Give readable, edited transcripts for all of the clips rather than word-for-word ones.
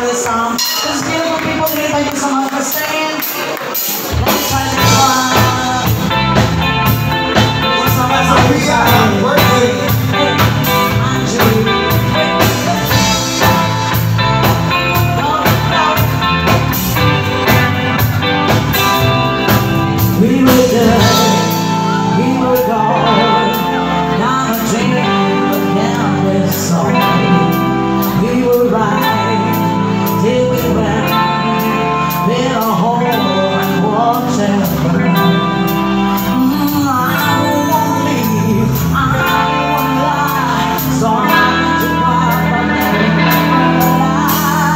of this song. This is beautiful people here. Thank you so much for staying. Let's try to go on. What's up, we were good, we were gone. Now I'm dreaming of countless songs. We were right till we went in a hole and watched it burn. I won't leave, I won't lie, so I'm to cry but never lie.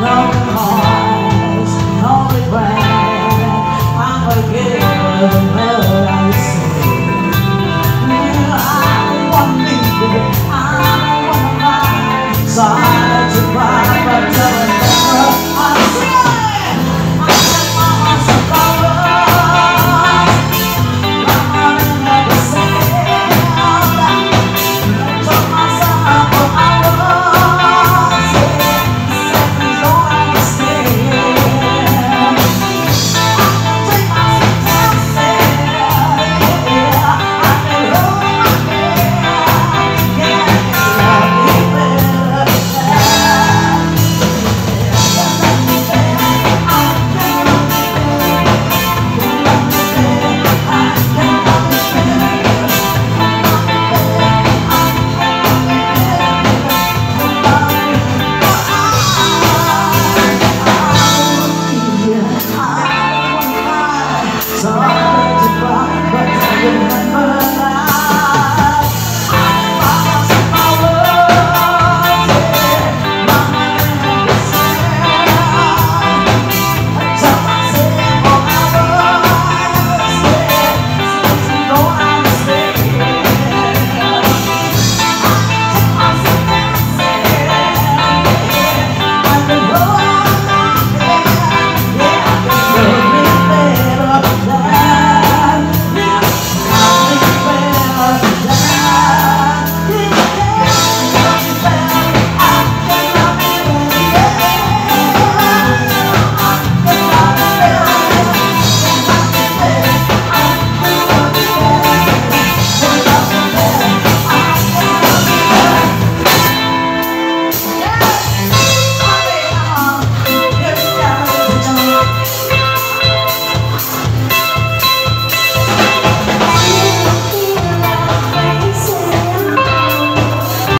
No remorse, no regret, I'm forgiven.